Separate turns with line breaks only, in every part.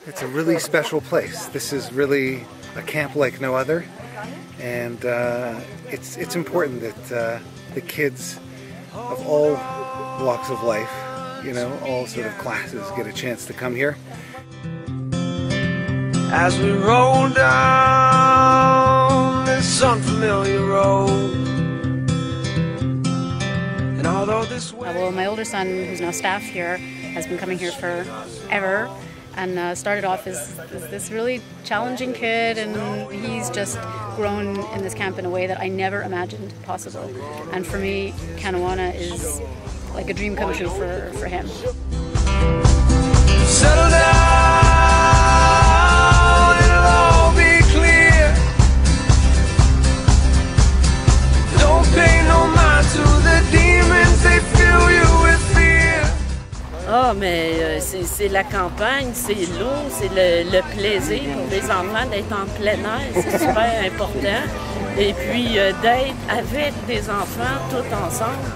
It's a really special place. This is really a camp like no other, and it's important that the kids of all walks of life, you know, all sort of classes get a chance to come here. As we roll down this unfamiliar road, and although this way...
Well, my older son, who's now staff here, has been coming here forever, and started off as this really challenging kid, and he's just grown in this camp in a way that I never imagined possible. And for me, Kanawana is like a dream come true for him.
Settle down, it'll all be clear. Don't pay no mind to the demons, they fill you with fear.
Ah, mais c'est la campagne, c'est l'eau, c'est le plaisir pour les enfants d'être en plein air, c'est super important. Et puis d'être avec des enfants tout ensemble.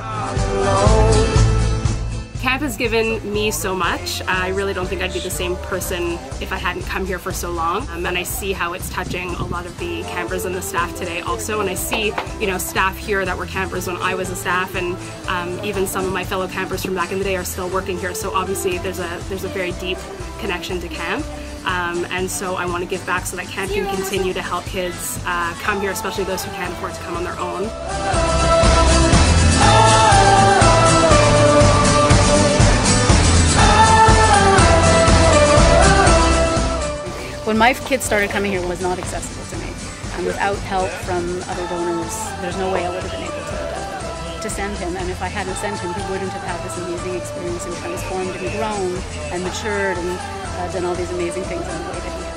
Camp has given me so much. I really don't think I'd be the same person if I hadn't come here for so long. And I see how it's touching a lot of the campers and the staff today also. And I see, you know, staff here that were campers when I was a staff, and even some of my fellow campers from back in the day are still working here. So obviously there's a very deep connection to camp. And so I want to give back so that camp can continue to help kids come here, especially those who can't afford to come on their own.
When my kids started coming here, it was not accessible to me, and without help from other donors, there's no way I would have been able to send him. And if I hadn't sent him, he wouldn't have had this amazing experience and transformed and grown and matured and done all these amazing things on the way that he